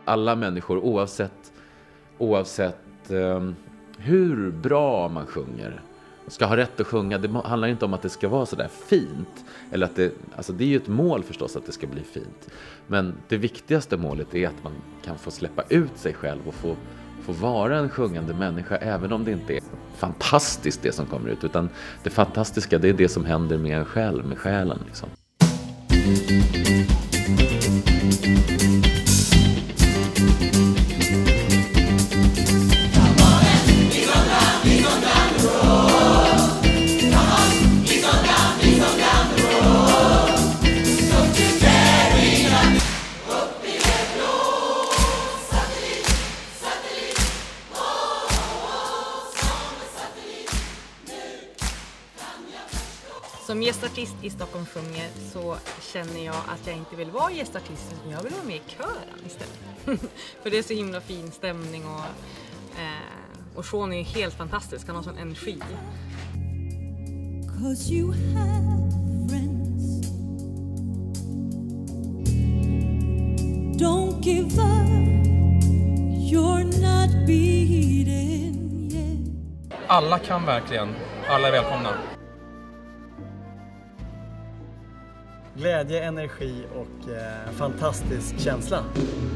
alla människor oavsett hur bra man sjunger ska ha rätt att sjunga. Det handlar inte om att det ska vara så där fint. Eller att det är ju ett mål förstås att det ska bli fint. Men det viktigaste målet är att man kan få släppa ut sig själv och få vara en sjungande människa, även om det inte är fantastiskt det som kommer ut. Utan det fantastiska, det är det som händer med en själv, med själen liksom. Som gästartist i Stockholm sjunger så känner jag att jag inte vill vara gästartist, utan jag vill vara med i kören istället. För det är så himla fin stämning och Sean är helt fantastisk, han har sån energi. 'Cause you have friends. Don't give up. You're not beaten yet. Alla kan verkligen. Alla är välkomna. Glädje, energi och fantastisk känsla.